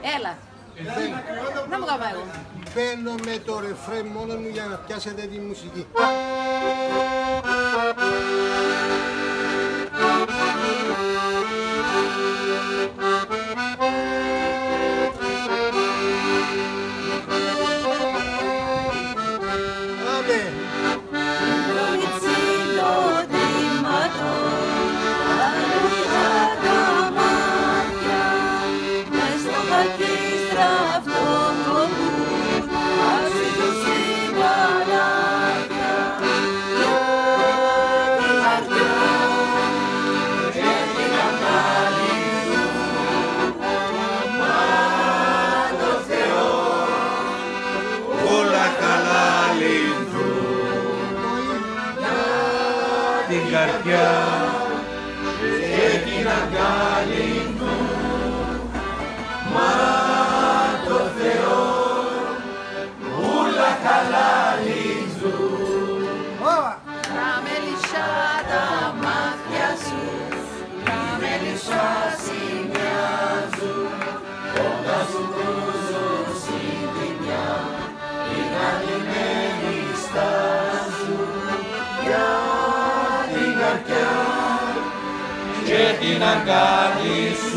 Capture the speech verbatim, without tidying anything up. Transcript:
Έλα. Να μου κάνω εγώ. Μπαίνω με το ρεφρέ μόνο μου για να πιάσετε τη μουσική. Την καρδιά και την αγκάλι του, μα το Θεό ούλα χαλάλι του. Να με λυσά τα μάτια σου, να με λυσά μοιάζουν, όταν σου κρούζουν συντημιά, η καλυμμένη στάζουν για την καρδιά και την αγκάλι σου.